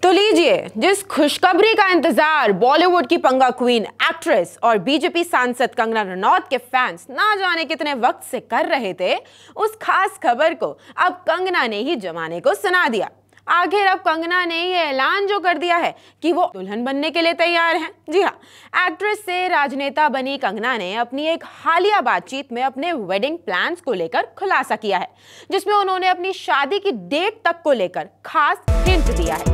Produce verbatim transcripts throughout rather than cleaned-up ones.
तो लीजिए, जिस खुशखबरी का इंतजार बॉलीवुड की पंगा क्वीन एक्ट्रेस और बीजेपी सांसद कंगना रनौत के फैंस ना जाने कितने वक्त से कर रहे थे, उस खास खबर को अब कंगना ने ही जमाने को सुना दिया। आखिर अब कंगना ने ये ऐलान जो कर दिया है कि वो दुल्हन बनने के लिए तैयार हैं। जी हाँ, एक्ट्रेस से राजनेता बनी कंगना ने अपनी एक हालिया बातचीत में अपने वेडिंग प्लान्स को लेकर खुलासा किया है, जिसमें उन्होंने अपनी शादी की डेट तक को लेकर खास हिंट दिया है।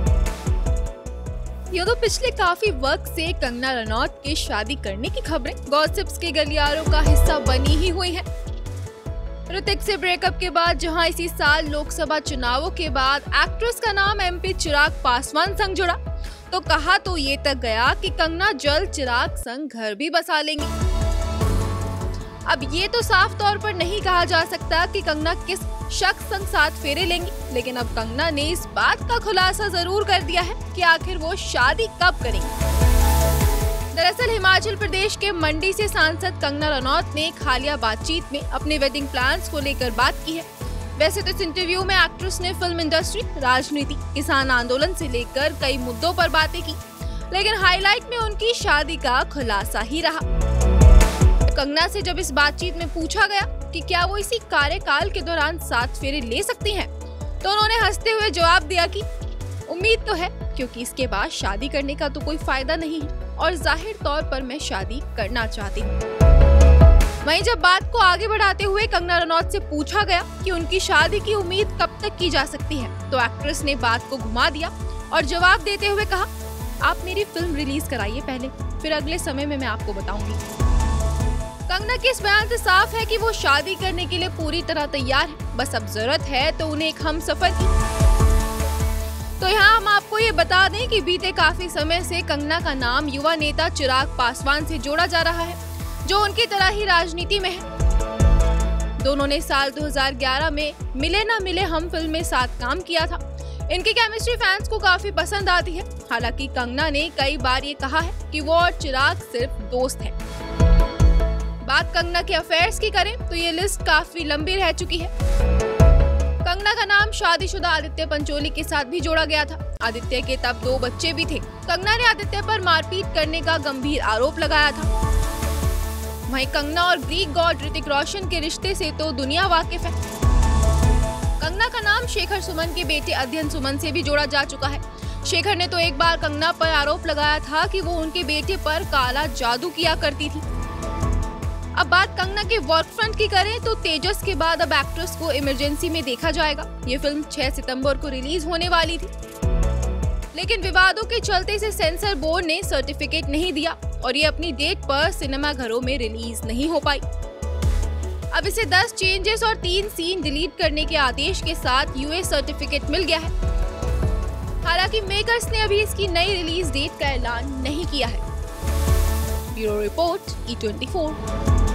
ये तो पिछले काफी वक्त से कंगना रनौत के शादी करने की खबरें गॉसिप्स के गलियारों का हिस्सा बनी ही हुई हैं। ऋतिक से ब्रेकअप के बाद जहां इसी साल लोकसभा चुनावों के बाद एक्ट्रेस का नाम एमपी चिराग पासवान संग जुड़ा, तो कहा तो ये तक गया कि कंगना जल्द चिराग संग घर भी बसा लेंगी। अब ये तो साफ तौर पर नहीं कहा जा सकता कि कंगना किस शख्स संग साथ फेरे लेंगी, लेकिन अब कंगना ने इस बात का खुलासा जरूर कर दिया है कि आखिर वो शादी कब करेंगी। दरअसल हिमाचल प्रदेश के मंडी से सांसद कंगना रनौत ने एक हालिया बातचीत में अपने वेडिंग प्लान्स को लेकर बात की है। वैसे तो इस इंटरव्यू में एक्ट्रेस ने फिल्म इंडस्ट्री, राजनीति, किसान आंदोलन से लेकर कई मुद्दों पर बातें की, लेकिन हाईलाइट में उनकी शादी का खुलासा ही रहा। कंगना से जब इस बातचीत में पूछा गया कि क्या वो इसी कार्यकाल के दौरान सात फेरे ले सकती हैं, तो उन्होंने हंसते हुए जवाब दिया कि उम्मीद तो है, क्योंकि इसके बाद शादी करने का तो कोई फायदा नहीं है और जाहिर तौर पर मैं शादी करना चाहती हूँ। वहीं जब बात को आगे बढ़ाते हुए कंगना रनौत से पूछा गया कि उनकी शादी की उम्मीद कब तक की जा सकती है, तो एक्ट्रेस ने बात को घुमा दिया और जवाब देते हुए कहा, आप मेरी फिल्म रिलीज कराइए पहले, फिर अगले समय में मैं आपको बताऊंगी। कंगना के इस बयान से साफ है कि वो शादी करने के लिए पूरी तरह तैयार है, बस अब जरूरत है तो उन्हें एक हमसफर की। तो यहाँ हम आपको ये बता दें कि बीते काफी समय से कंगना का नाम युवा नेता चिराग पासवान से जोड़ा जा रहा है, जो उनकी तरह ही राजनीति में है। दोनों ने साल दो हज़ार ग्यारह में मिले ना मिले हम फिल्म में साथ काम किया था। इनकी केमिस्ट्री फैंस को काफी पसंद आती है। हालांकि कंगना ने कई बार ये कहा है कि वो और चिराग सिर्फ दोस्त हैं। बात कंगना के अफेयर्स की करें तो ये लिस्ट काफी लंबी रह चुकी है। कंगना का नाम शादीशुदा आदित्य पंचोली के साथ भी जोड़ा गया था। आदित्य के तब दो बच्चे भी थे। कंगना ने आदित्य पर मारपीट करने का गंभीर आरोप लगाया था। वहीं कंगना और ग्रीक गॉड ऋतिक रोशन के रिश्ते से तो दुनिया वाकिफ है। कंगना का नाम शेखर सुमन के बेटे अध्ययन सुमन से भी जोड़ा जा चुका है। शेखर ने तो एक बार कंगना पर आरोप लगाया था कि वो उनके बेटे पर काला जादू किया करती थी। अब बात कंगना के वर्क फ्रंट की करें तो तेजस के बाद अब एक्ट्रेस को इमरजेंसी में देखा जाएगा। ये फिल्म छह सितंबर को रिलीज होने वाली थी, लेकिन विवादों के चलते इसे सेंसर बोर्ड ने सर्टिफिकेट नहीं दिया और ये अपनी डेट पर सिनेमा घरों में रिलीज नहीं हो पाई। अब इसे दस चेंजेस और तीन सीन डिलीट करने के आदेश के साथ यूए सर्टिफिकेट मिल गया है। हालांकि मेकर्स ने अभी इसकी नई रिलीज डेट का ऐलान नहीं किया है। Bureau report E twenty four.